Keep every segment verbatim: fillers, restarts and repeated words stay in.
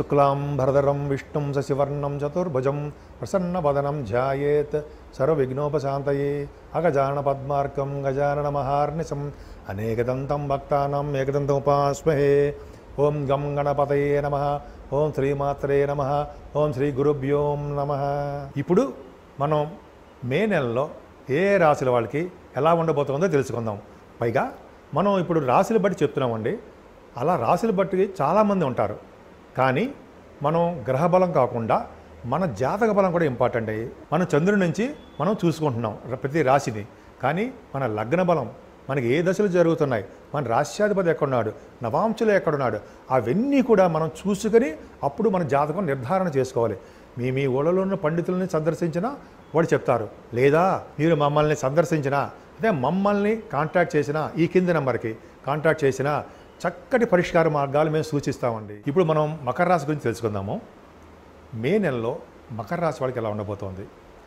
शुक्लांबरधरं विष्णुं शशिवर्णं चतुर्भुजं प्रसन्नवदनं ध्यायेत् सर्वविघ्नोपशान्तये अगजाननपद्मार्कं गजाननमहार्निशम् अनेकदन्तं भक्तानाम् एकदन्तमुपास्महे। ओं गं गणपतये नमः। ఓం శ్రీమాత్రే నమః. ఓం శ్రీ గురుభ్యో నమః. ఇప్పుడు మనం మే నెలలో ఏ రాశుల వాళ్ళకి ఎలా ఉండబోతుందో తెలుసుకుందాం. పైగా మనం ఇప్పుడు రాశులు బట్టి చెప్తున్నామండి. అలా రాశులు బట్టి చాలామంది ఉంటారు. కానీ మనం గ్రహబలం కాకుండా మన జాతక బలం కూడా ఇంపార్టెంట్ అయ్యి మనం చంద్రుడి నుంచి మనం చూసుకుంటున్నాం ప్రతి రాశిని. కానీ మన లగ్న బలం మనకి ఏ దశలు జరుగుతున్నాయి, మన రాష్ట్రాధిపతి ఎక్కడున్నాడు, నవాంశులు ఎక్కడున్నాడు, అవన్నీ కూడా మనం చూసుకొని అప్పుడు మన జాతకం నిర్ధారణ చేసుకోవాలి. మీ మీ ఊళ్ళలో ఉన్న పండితులని సందర్శించినా వాడు చెప్తారు. లేదా మీరు మమ్మల్ని సందర్శించినా అదే మమ్మల్ని కాంటాక్ట్ చేసినా ఈ కింది నెంబర్కి కాంటాక్ట్ చేసినా చక్కటి పరిష్కార మార్గాలు మేము సూచిస్తామండి. ఇప్పుడు మనం మకర రాశి గురించి తెలుసుకుందాము. మే నెలలో మకర రాశి వాళ్ళకి ఎలా ఉండబోతోంది.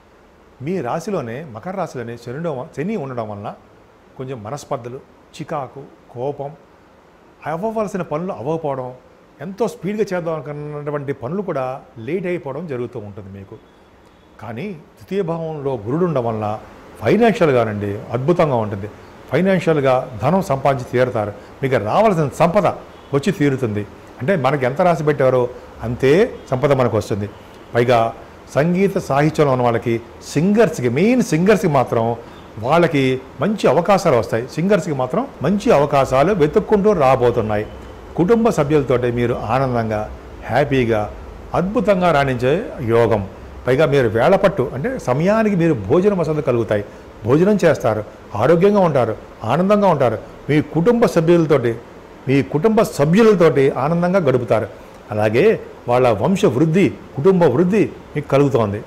మీ రాశిలోనే మకర రాశిలోనే శని శని ఉండడం వలన కొంచెం మనస్పర్ధలు, చికాకు, కోపం, అవ్వవలసిన పనులు అవ్వకపోవడం, ఎంతో స్పీడ్గా చేద్దాం అనుకున్నటువంటి పనులు కూడా లేట్ అయిపోవడం జరుగుతూ ఉంటుంది మీకు. కానీ తృతీయ భావంలో గురుడు ఉండడం వలన ఫైనాన్షియల్గానండి అద్భుతంగా ఉంటుంది. ఫైనాన్షియల్గా ధనం సంపాదించి తీరుతారు. మీకు రావాల్సిన సంపద వచ్చి తీరుతుంది. అంటే మనకి ఎంత రాసి పెట్టారో అంతే సంపద మనకు వస్తుంది. పైగా సంగీత సాహిత్యంలో ఉన్న వాళ్ళకి సింగర్స్కి మెయిన్ సింగర్స్కి మాత్రం వాళ్ళకి మంచి అవకాశాలు వస్తాయి. సింగర్స్కి మాత్రం మంచి అవకాశాలు వెతుక్కుంటూ రాబోతున్నాయి. కుటుంబ సభ్యులతోటి మీరు ఆనందంగా హ్యాపీగా అద్భుతంగా రాణించే యోగం. పైగా మీరు వేళపట్టు అంటే సమయానికి మీరు భోజన వసతులు కలుగుతాయి. భోజనం చేస్తారు, ఆరోగ్యంగా ఉంటారు, ఆనందంగా ఉంటారు. మీ కుటుంబ సభ్యులతోటి మీ కుటుంబ సభ్యులతోటి ఆనందంగా గడుపుతారు. అలాగే వాళ్ళ వంశ వృద్ధి, కుటుంబ వృద్ధి మీకు కలుగుతోంది.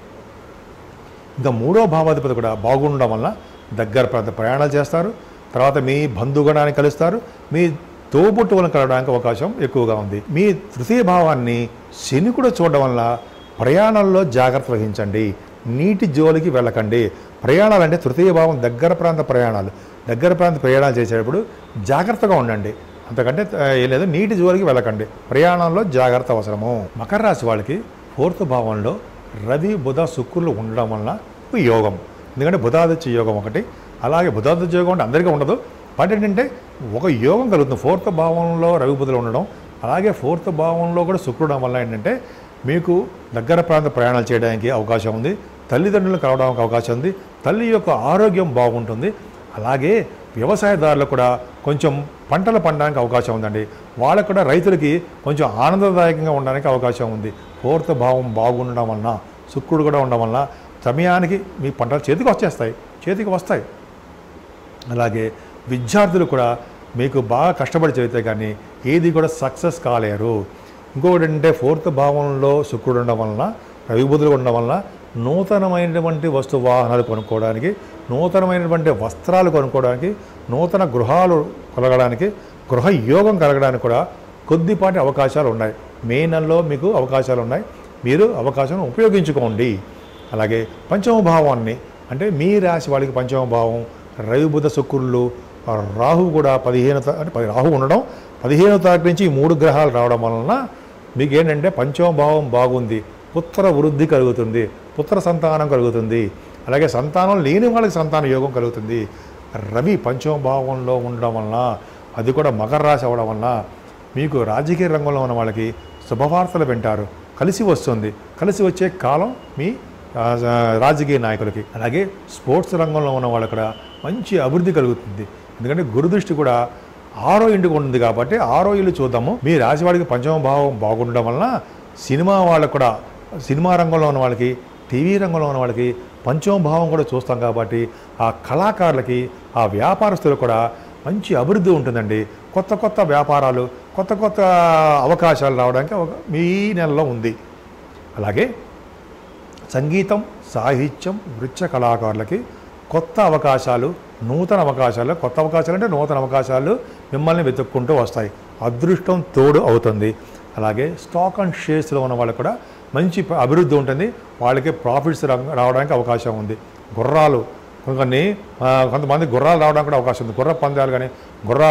ఇంకా మూడో భావాధిపతి కూడా బాగుండడం వల్ల దగ్గర ప్రాంత ప్రయాణాలు చేస్తారు. తర్వాత మీ బంధుగణాన్ని కలుస్తారు. మీ తోబుట్టువులను కలవడానికి అవకాశం ఎక్కువగా ఉంది. మీ తృతీయ భావాన్ని శని కూడా చూడడం వల్ల ప్రయాణాల్లో జాగ్రత్త వహించండి. నీటి జోలికి వెళ్ళకండి. ప్రయాణాలు అంటే తృతీయ భావం దగ్గర ప్రాంత ప్రయాణాలు దగ్గర ప్రాంత ప్రయాణాలు చేసేటప్పుడు జాగ్రత్తగా ఉండండి. అంతకంటే ఏం లేదు. నీటి జోలికి వెళ్ళకండి. ప్రయాణాల్లో జాగ్రత్త అవసరము. మకర రాశి వాళ్ళకి ఫోర్త్ భావంలో రవి, బుధ, శుక్రులు ఉండడం వలన యోగం. ఎందుకంటే బుధాదిత్య యోగం ఒకటి. అలాగే బుధాదిత్య యోగం అంటే అందరికీ ఉండదు. బట్ ఏంటంటే ఒక యోగం కలుగుతుంది. ఫోర్త్ భావంలో రవి, బుధులు ఉండడం, అలాగే ఫోర్త్ భావంలో కూడా శుక్రుడు వల్ల ఏంటంటే మీకు దగ్గర ప్రాంత ప్రయాణాలు చేయడానికి అవకాశం ఉంది. తల్లిదండ్రులను కలవడానికి అవకాశం ఉంది. తల్లి యొక్క ఆరోగ్యం బాగుంటుంది. అలాగే వ్యవసాయదారులకు కూడా కొంచెం పంటలు పండడానికి అవకాశం ఉందండి. వాళ్ళకు కూడా రైతులకి కొంచెం ఆనందదాయకంగా ఉండడానికి అవకాశం ఉంది. ఫోర్త్ భావం బాగుండడం వలన శుక్రుడు కూడా ఉండడం వలన సమయానికి మీ పంటలు చేతికి వచ్చేస్తాయి చేతికి వస్తాయి అలాగే విద్యార్థులు కూడా మీకు బాగా కష్టపడి చదివితే కానీ ఏది కూడా సక్సెస్ కాలేరు. ఇంకొకటి అంటే ఫోర్త్ భావంలో శుక్రుడు ఉండడం వలన రవి, బుధులు ఉండడం వలన నూతనమైనటువంటి వస్తు వాహనాలు కొనుక్కోవడానికి, నూతనమైనటువంటి వస్త్రాలు కొనుక్కోవడానికి, నూతన గృహాలు కలగడానికి, గృహ యోగం కలగడానికి కూడా కొద్దిపాటి అవకాశాలు ఉన్నాయి. మే నెలలో మీకు అవకాశాలు ఉన్నాయి. మీరు అవకాశం ఉపయోగించుకోండి. అలాగే పంచమ భావాన్ని అంటే మీ రాశి వాళ్ళకి పంచమ భావం రవి, బుధ, శుక్రులు, రాహు కూడా పదిహేను అంటే రాహు ఉండడం పదిహేనో తారీఖు నుంచి ఈ మూడు గ్రహాలు రావడం వలన మీకు ఏంటంటే పంచమ భావం బాగుంది. పుత్ర వృద్ధి కలుగుతుంది, పుత్ర సంతానం కలుగుతుంది. అలాగే సంతానం లేని వాళ్ళకి సంతాన యోగం కలుగుతుంది. రవి పంచమ భావంలో ఉండడం వలన అది కూడా మకర రాశి అవ్వడం వలన మీకు రాజకీయ రంగంలో ఉన్న వాళ్ళకి శుభవార్తలు వింటారు. కలిసి వస్తుంది. కలిసి వచ్చే కాలం మీ రాజకీయ నాయకులకి. అలాగే స్పోర్ట్స్ రంగంలో ఉన్న వాళ్ళకి కూడా మంచి అభివృద్ధి కలుగుతుంది. ఎందుకంటే గురుదృష్టి కూడా ఆరో ఇంటికి ఉంటుంది కాబట్టి ఆరో ఇల్లు చూద్దాము. మీ రాశి వాడికి పంచమ భావం బాగుండడం వలన సినిమా వాళ్ళకు కూడా సినిమా రంగంలో ఉన్న వాళ్ళకి, టీవీ రంగంలో ఉన్న వాళ్ళకి పంచమ భావం కూడా చూస్తాం కాబట్టి ఆ కళాకారులకి, ఆ వ్యాపారస్తులకు కూడా మంచి అభివృద్ధి ఉంటుందండి. కొత్త కొత్త వ్యాపారాలు, కొత్త కొత్త అవకాశాలు రావడానికి మీ నెలలో ఉంది. అలాగే సంగీతం, సాహిత్యం, నృత్య కళాకారులకి కొత్త అవకాశాలు, నూతన అవకాశాలు కొత్త అవకాశాలు అంటే నూతన అవకాశాలు మిమ్మల్ని వెతుక్కుంటూ వస్తాయి. అదృష్టం తోడు అవుతుంది. అలాగే స్టాక్ అండ్ షేర్స్లో ఉన్న వాళ్ళకి కూడా మంచి అభివృద్ధి ఉంటుంది. వాళ్ళకి ప్రాఫిట్స్ రావడానికి అవకాశం ఉంది. గుర్రాలు కొన్ని కొంతమంది గుర్రాలు రావడానికి కూడా అవకాశం ఉంది. గుర్ర పందాలు కానీ గుర్రాలు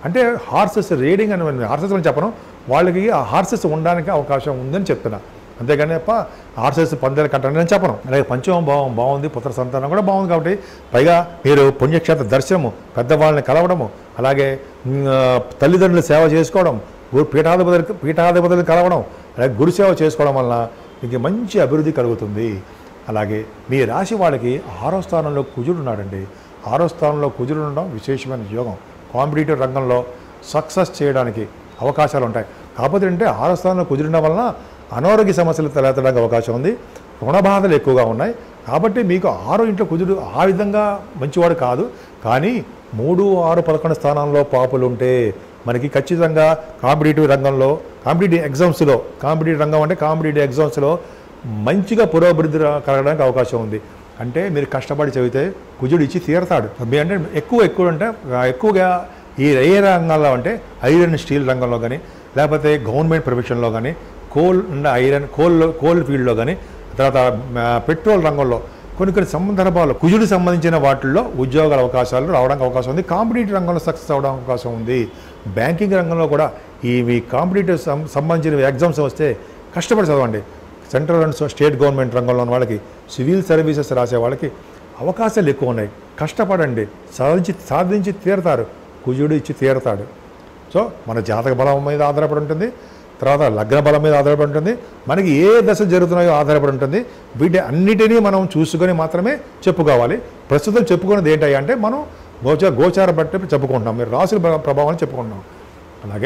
అంటే హార్సెస్ రీడింగ్ అని హార్సెస్ అని చెప్పను, వాళ్ళకి ఆ హార్సెస్ ఉండడానికి అవకాశం ఉందని చెప్తున్నా. అంతేగాని తప్ప హార్సెస్ పందాలు కట్టండి అని చెప్పను. అలాగే పంచమ భావం బాగుంది, పుత్ర సంతానం కూడా బాగుంది. కాబట్టి పైగా మీరు పుణ్యక్షేత్ర దర్శనము, పెద్దవాళ్ళని కలవడము, అలాగే తల్లిదండ్రులు సేవ చేసుకోవడం, గురు పీఠాధిపతులు పీఠాధిపతులు కలవడం, అలాగే గురుసేవ చేసుకోవడం వలన మీకు మంచి అభివృద్ధి కలుగుతుంది. అలాగే మీ రాశి వాళ్ళకి ఆరో స్థానంలో కుజుడు ఉన్నాడండి. ఆరో స్థానంలో కుజుడు ఉండడం విశేషమైన యోగం. కాంపిటేటివ్ రంగంలో సక్సెస్ చేయడానికి అవకాశాలు ఉంటాయి. కాకపోతే అంటే ఆరో స్థానంలో కుజుడడం వలన అనారోగ్య సమస్యలు తలెత్తడానికి అవకాశం ఉంది. రుణ బాధలు ఎక్కువగా ఉన్నాయి. కాబట్టి మీకు ఆరో ఇంట్లో కుజుడు ఆ విధంగా మంచివాడు కాదు. కానీ మూడు ఆరు పదకొండు స్థానాల్లో పాపులు ఉంటే మనకి ఖచ్చితంగా కాంపిటేటివ్ రంగంలో, కాంపిటేటివ్ ఎగ్జామ్స్లో, కాంపిటేటివ్ రంగం అంటే కాంపిటేటివ్ ఎగ్జామ్స్లో మంచిగా పురోభివృద్ధి కలగడానికి అవకాశం ఉంది. అంటే మీరు కష్టపడి చదివితే కుజుడు ఇచ్చి తీరతాడు. అంటే ఎక్కువ ఎక్కువ అంటే ఎక్కువగా ఈ ఏ రంగాల్లో అంటే ఐరన్ స్టీల్ రంగంలో కానీ, లేకపోతే గవర్నమెంట్ ప్రొఫెషన్లో కానీ, coal and iron coal coal ఫీల్డ్లో కానీ, తర్వాత పెట్రోల్ రంగంలో కొన్ని కొన్ని సందర్భాల్లో కుజుడికి సంబంధించిన వాటిల్లో ఉద్యోగాల అవకాశాలు రావడానికి అవకాశం ఉంది. కాంపిటేటివ్ రంగంలో సక్సెస్ అవ్వడానికి అవకాశం ఉంది. బ్యాంకింగ్ రంగంలో కూడా ఈ కాంపిటేటివ్ సంబంధించిన ఎగ్జామ్స్ వస్తే కష్టపడి చదవండి. సెంట్రల్ అండ్ స్టేట్ గవర్నమెంట్ రంగంలో ఉన్న వాళ్ళకి, సివిల్ సర్వీసెస్ రాసే వాళ్ళకి అవకాశాలు ఎక్కువ ఉన్నాయి. కష్టపడండి, సాధించి సాధించి తీరతారు. కుజుడు ఇచ్చి తీరతాడు. సో మన జాతక బలం మీద ఆధారపడి ఉంటుంది, తర్వాత లగ్న బలం మీద ఆధారపడి ఉంటుంది, మనకి ఏ దశ జరుగుతున్నాయో ఆధారపడి ఉంటుంది. వీటి అన్నిటినీ మనం చూసుకొని మాత్రమే చెప్పుకోవాలి. ప్రస్తుతం చెప్పుకునేది ఏంటయ్యా అంటే మనం గోచ గోచార బట్టి చెప్పుకుంటున్నాం, మీరు రాసుల ప్రభావాన్ని చెప్పుకుంటున్నాం. అలాగే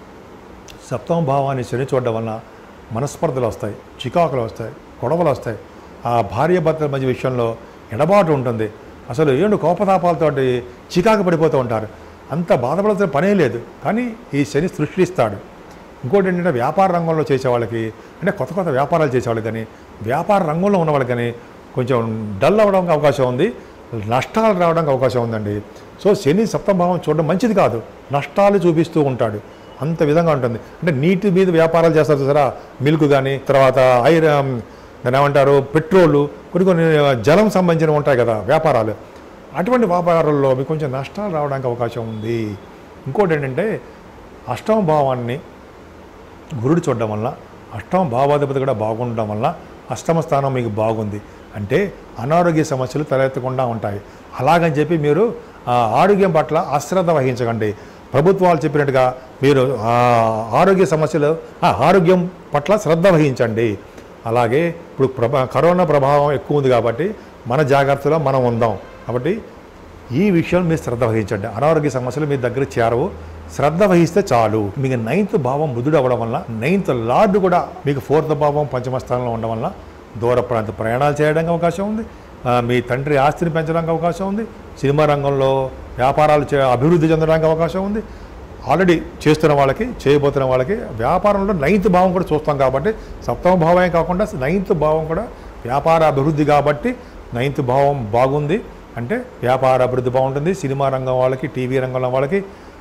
సప్తమ భావాన్ని శని చూడడం వలన మనస్పర్ధలు వస్తాయి, చికాకులు వస్తాయి, గొడవలు వస్తాయి. ఆ భార్య భర్తల మధ్య విషయంలో ఎడబాటు ఉంటుంది. అసలు ఏండు కోపతాపాలతోటి చికాకు పడిపోతూ ఉంటారు. అంత బాధపడాల్సిన పనే లేదు. కానీ ఈ శని సృష్టిస్తాడు. ఇంకోటి ఏంటంటే వ్యాపార రంగంలో చేసేవాళ్ళకి, అంటే కొత్త కొత్త వ్యాపారాలు చేసేవాళ్ళకి కానీ, వ్యాపార రంగంలో ఉన్న వాళ్ళకి కానీ కొంచెం డల్ అవ్వడానికి అవకాశం ఉంది, నష్టాలు రావడానికి అవకాశం ఉందండి. సో శని సప్తమ భావం చూడడం మంచిది కాదు, నష్టాలు చూపిస్తూ ఉంటాడు. అంత విధంగా ఉంటుంది. అంటే నీటి మీద వ్యాపారాలు చేస్తారు చూసారా, మిల్క్ కానీ, తర్వాత ఐరన్ దాన్ని ఏమంటారు పెట్రోలు, కొన్ని కొన్ని జలం సంబంధించిన ఉంటాయి కదా వ్యాపారాలు, అటువంటి వ్యాపారాల్లో మీకు కొంచెం నష్టాలు రావడానికి అవకాశం ఉంది. ఇంకోటి ఏంటంటే అష్టమ భావాన్ని గురుడు చూడడం వల్ల, అష్టమ భావాధిపతి కూడా బాగుండడం వల్ల అష్టమ స్థానం మీకు బాగుంది. అంటే అనారోగ్య సమస్యలు తలెత్తకుండా ఉంటాయి. అలాగని చెప్పి మీరు ఆరోగ్యం పట్ల అశ్రద్ధ వహించకండి. ప్రభుత్వాలు చెప్పినట్టుగా మీరు ఆరోగ్య సమస్యలు ఆరోగ్యం పట్ల శ్రద్ధ వహించండి. అలాగే ఇప్పుడు ప్రభా కరోనా ప్రభావం ఎక్కువ ఉంది కాబట్టి మన జాగ్రత్తలో మనం ఉందాం. కాబట్టి ఈ విషయం మీరు శ్రద్ధ వహించండి. అనారోగ్య సమస్యలు మీ దగ్గర చేరవు, శ్రద్ధ వహిస్తే చాలు. మీకు నైన్త్ భావం బుధుడు అవ్వడం వల్ల, నైన్త్ లార్డ్ కూడా మీకు ఫోర్త్ భావం పంచమ స్థానంలో ఉండడం వల్ల దూర ప్రాంత ప్రయాణాలు చేయడానికి అవకాశం ఉంది. మీ తండ్రి ఆస్తిని పెంచడానికి అవకాశం ఉంది. సినిమా రంగంలో వ్యాపారాలు చే అభివృద్ధి చెందడానికి అవకాశం ఉంది. ఆల్రెడీ చేస్తున్న వాళ్ళకి, చేయబోతున్న వాళ్ళకి వ్యాపారంలో నైన్త్ భావం కూడా చూస్తాం కాబట్టి, సప్తమ భావమే కాకుండా నైన్త్ భావం కూడా వ్యాపార అభివృద్ధి కాబట్టి నైన్త్ భావం బాగుంది. అంటే వ్యాపార అభివృద్ధి బాగుంటుంది. సినిమా రంగం వాళ్ళకి, టీవీ రంగంలో వాళ్ళకి,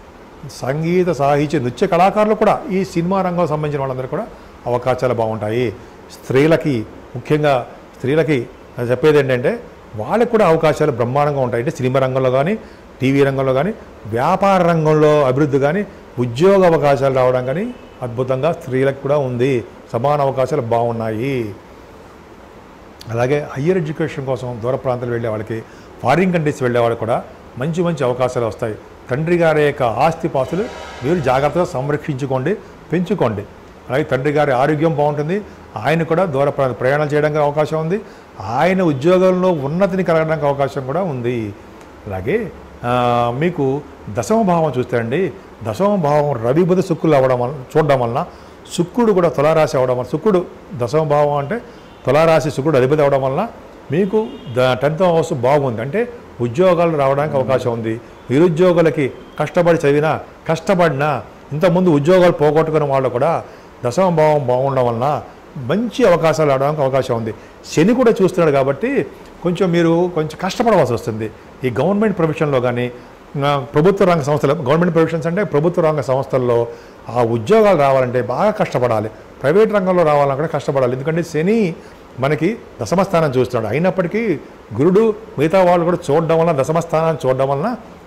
సంగీత సాహిత్య నృత్య కళాకారులు కూడా, ఈ సినిమా రంగం సంబంధించిన వాళ్ళందరూ కూడా అవకాశాలు బాగుంటాయి. స్త్రీలకి, ముఖ్యంగా స్త్రీలకి చెప్పేది ఏంటంటే వాళ్ళకి కూడా అవకాశాలు బ్రహ్మాండంగా ఉంటాయి. అంటే సినిమా రంగంలో కానీ, టీవీ రంగంలో కానీ, వ్యాపార రంగంలో అభివృద్ధి కానీ, ఉద్యోగ అవకాశాలు రావడం కానీ అద్భుతంగా స్త్రీలకు కూడా ఉంది. సమాన అవకాశాలు బాగున్నాయి. అలాగే హయ్యర్ ఎడ్యుకేషన్ కోసం దూర ప్రాంతాలు వెళ్ళే వాళ్ళకి, ఫారిన్ కంట్రీస్ వెళ్ళే వాళ్ళకి కూడా మంచి మంచి అవకాశాలు వస్తాయి. తండ్రి గారి యొక్క ఆస్తిపాస్తులు మీరు జాగ్రత్తగా సంరక్షించుకోండి, పెంచుకోండి. అలాగే తండ్రి గారి ఆరోగ్యం బాగుంటుంది. ఆయన కూడా దూర ప్రయాణాలు చేయడానికి అవకాశం ఉంది. ఆయన ఉద్యోగంలో ఉన్నతిని కలగడానికి అవకాశం కూడా ఉంది. అలాగే మీకు దశమ భావం చూస్తే అండి, దశమ భావం రవి బుధ శుక్రులు అవ్వడం వల్ల చూడడం వలన, శుక్రుడు కూడా తులారాశి అవ్వడం వల్ల, శుక్రుడు దశమ భావం అంటే తులారాశి శుక్రుడు అధిపతి అవ్వడం వలన మీకు ద టెన్త్ హౌస్ బాగుంది. అంటే ఉద్యోగాలు రావడానికి అవకాశం ఉంది. నిరుద్యోగులకి కష్టపడి చదివినా, కష్టపడినా, ఇంతకుముందు ఉద్యోగాలు పోగొట్టుకున్న వాళ్ళు కూడా దశమ భావం బాగుండడం వలన మంచి అవకాశాలు రావడానికి అవకాశం ఉంది. శని కూడా చూస్తున్నాడు కాబట్టి కొంచెం మీరు కొంచెం కష్టపడవలసి వస్తుంది. ఈ గవర్నమెంట్ ప్రొఫెషన్లో కానీ, ప్రభుత్వ రంగ సంస్థలు, గవర్నమెంట్ ప్రొఫెషన్స్ అంటే ప్రభుత్వ రంగ సంస్థల్లో ఆ ఉద్యోగాలు రావాలంటే బాగా కష్టపడాలి. ప్రైవేట్ రంగంలో రావాలన్నా కూడా కష్టపడాలి. ఎందుకంటే శని మనకి దశమస్థానం చూస్తున్నాడు. అయినప్పటికీ గురుడు మిగతా వాళ్ళు కూడా చూడడం వలన, దశమస్థానాన్ని చూడడం వలన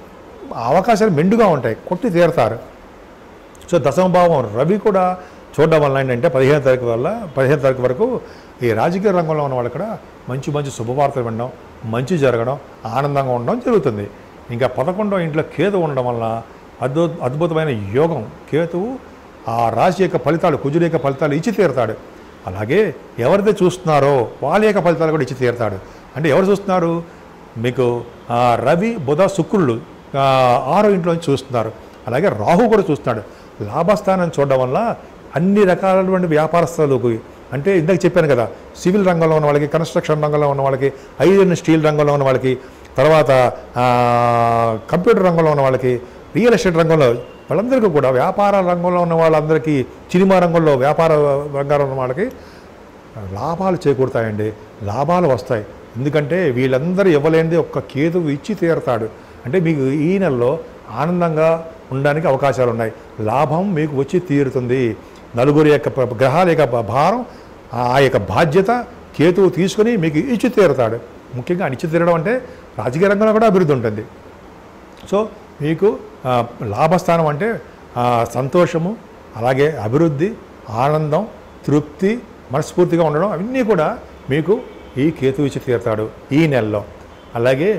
అవకాశాలు మెండుగా ఉంటాయి, కొట్టి తీరుతారు. సో దశమ భావం రవి కూడా చూడడం వల్ల ఏంటంటే పదిహేను తారీఖు వల్ల పదిహేను తారీఖు వరకు ఈ రాజకీయ రంగంలో ఉన్న వాళ్ళు కూడా మంచి మంచి శుభవార్తలు వినడం, మంచి జరగడం, ఆనందంగా ఉండడం జరుగుతుంది. ఇంకా పదకొండో ఇంట్లో కేతు ఉండడం వల్ల అద్భుత అద్భుతమైన యోగం. కేతువు ఆ రాశి యొక్క ఫలితాలు, కుజుడి యొక్క ఫలితాలు ఇచ్చి తీరుతాడు. అలాగే ఎవరైతే చూస్తున్నారో వాళ్ళ యొక్క ఫలితాలు కూడా ఇచ్చి తీరుతాడు. అంటే ఎవరు చూస్తున్నారు? మీకు రవి, బుధ, శుక్రులు ఆరో ఇంట్లో నుంచి చూస్తున్నారు. అలాగే రాహు కూడా చూస్తున్నాడు. లాభస్థానం చూడడం వల్ల అన్ని రకాలైనటువంటి వ్యాపారస్తులకు, అంటే ఇందాక చెప్పాను కదా, సివిల్ రంగంలో ఉన్న వాళ్ళకి, కన్స్ట్రక్షన్ రంగంలో ఉన్న వాళ్ళకి, ఐరన్ స్టీల్ రంగంలో ఉన్న వాళ్ళకి, తర్వాత కంప్యూటర్ రంగంలో ఉన్న వాళ్ళకి, రియల్ ఎస్టేట్ రంగంలో వాళ్ళందరికీ కూడా, వ్యాపార రంగంలో ఉన్న వాళ్ళందరికీ, సినిమా రంగంలో వ్యాపార రంగంలో ఉన్న వాళ్ళకి లాభాలు చేకూరుతాయండి, లాభాలు వస్తాయి. ఎందుకంటే వీళ్ళందరూ ఇవ్వలేనిది ఒక్క కేతువు ఇచ్చి తీరుతాడు. అంటే మీకు ఈ నెలలో ఆనందంగా ఉండడానికి అవకాశాలు ఉన్నాయి. లాభం మీకు వచ్చి తీరుతుంది. నలుగురి యొక్క గ్రహాల యొక్క భారం, ఆ యొక్క బాధ్యత కేతువు తీసుకుని మీకు ఇచ్చి తీరుతాడు. ముఖ్యంగా ఇచ్చి తీరడం అంటే రాజకీయ రంగంలో కూడా అభివృద్ధి ఉంటుంది. సో మీకు లాభస్థానం అంటే సంతోషము, అలాగే అభివృద్ధి, ఆనందం, తృప్తి, మనస్ఫూర్తిగా ఉండడం, అవన్నీ కూడా మీకు ఈ కేతువు ఇచ్చి తీరుతాడు ఈ నెలలో. అలాగే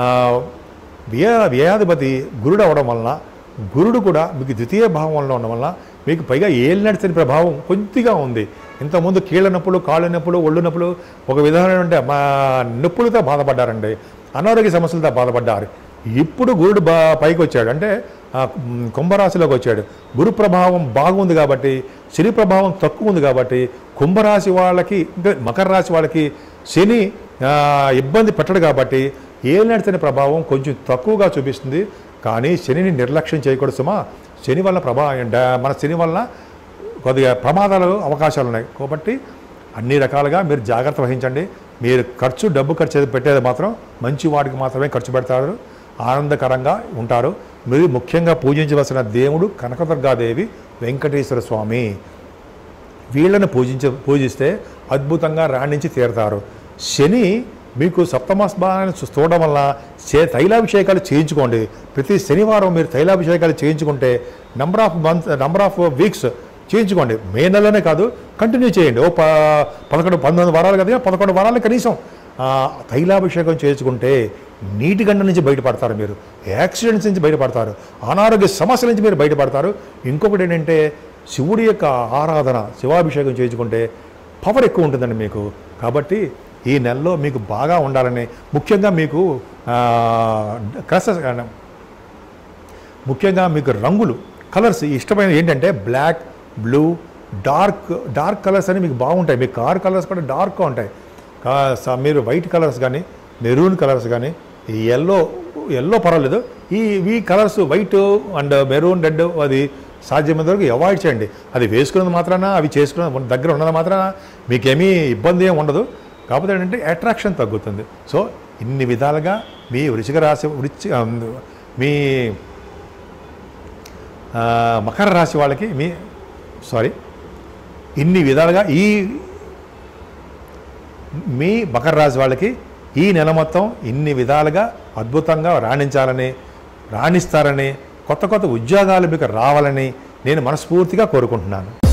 వ్యయ వ్యయాధిపతి గురుడు అవడం వలన, గురుడు కూడా మీకు ద్వితీయ భావంలో ఉండడం వల్ల మీకు పైగా ఏలినడిచిన ప్రభావం కొద్దిగా ఉంది. ఇంతకుముందు కీళ్ళ నొప్పులు, కాళ్ళ నొప్పులు, ఒళ్ళు నొప్పులు, ఒక విధమైన మా నొప్పులతో బాధపడ్డారండి, అనారోగ్య సమస్యలతో బాధపడ్డారు. ఇప్పుడు గురుడు బా పైకి వచ్చాడు, అంటే కుంభరాశిలోకి వచ్చాడు. గురు ప్రభావం బాగుంది కాబట్టి, శని ప్రభావం తక్కువ ఉంది కాబట్టి, కుంభరాశి వాళ్ళకి, అంటే మకర రాశి వాళ్ళకి శని ఇబ్బంది పెట్టడు కాబట్టి ఏలినడిచిన ప్రభావం కొంచెం తక్కువగా చూపిస్తుంది. కానీ శనిని నిర్లక్ష్యం చేయకూడదు సుమా. శని వల్ల ప్రభావం, మన శని వల్ల కొద్దిగా ప్రమాదాలు అవకాశాలు ఉన్నాయి. కాబట్టి అన్ని రకాలుగా మీరు జాగ్రత్త వహించండి. మీరు ఖర్చు, డబ్బు ఖర్చు పెట్టేది మాత్రం మంచి వాటికి మాత్రమే ఖర్చు పెడతారు, ఆనందకరంగా ఉంటారు. మీరు ముఖ్యంగా పూజించవలసిన దేవుడు కనకదుర్గాదేవి, వెంకటేశ్వర స్వామి. వీళ్ళని పూజించ పూజిస్తే అద్భుతంగా రాణించి తీరుతారు. శని మీకు సప్తమస్థానాన్ని చూడడం వల్ల తైలాభిషేకాలు చేయించుకోండి. ప్రతి శనివారం మీరు తైలాభిషేకాలు చేయించుకుంటే number of months, number of weeks చేయించుకోండి. మే నెలలోనే కాదు, కంటిన్యూ చేయండి. ఓ ప పదకొండు పంతొమ్మిది వారాలు కదా, పదకొండు వారాలు కనీసం తైలాభిషేకం చేసుకుంటే నీటి గంట నుంచి బయటపడతారు, మీరు యాక్సిడెంట్స్ నుంచి బయటపడతారు, అనారోగ్య సమస్యల నుంచి మీరు బయటపడతారు. ఇంకొకటి ఏంటంటే శివుడి యొక్క ఆరాధన, శివాభిషేకం చేయించుకుంటే పవర్ ఎక్కువ ఉంటుందండి మీకు. కాబట్టి ఈ నెలలో మీకు బాగా ఉండాలని, ముఖ్యంగా మీకు కలర్స్, ముఖ్యంగా మీకు రంగులు, కలర్స్ ఇష్టమైన ఏంటంటే black, blue, dark dark colours అని మీకు బాగుంటాయి. మీ కార్ కలర్స్ కూడా డార్క్గా ఉంటాయి. మీరు వైట్ కలర్స్ కానీ, మెరూన్ కలర్స్ కానీ, ఎల్లో ఎల్లో పర్వాలేదు, ఈ ఈ colours white and maroon, red అది సాధ్యమైనంత వరకు అవాయిడ్ చేయండి. అది వేసుకున్నది మాత్రాన, అవి చేసుకున్న దగ్గర ఉన్నది మాత్రాన మీకేమీ ఇబ్బంది ఏమి ఉండదు. కాకపోతే ఏంటంటే అట్రాక్షన్ తగ్గుతుంది. సో ఇన్ని విధాలుగా మీ వృశ్చిక రాశి, వృశ్చి మీ మకర రాశి వాళ్ళకి, మీ సారీ ఇన్ని విధాలుగా ఈ మీ మకర రాశి వాళ్ళకి ఈ నెల మొత్తం ఇన్ని విధాలుగా అద్భుతంగా రాణించాలని, రాణిస్తారని, కొత్త కొత్త ఉద్యోగాలు మీకు రావాలని నేను మనస్ఫూర్తిగా కోరుకుంటున్నాను.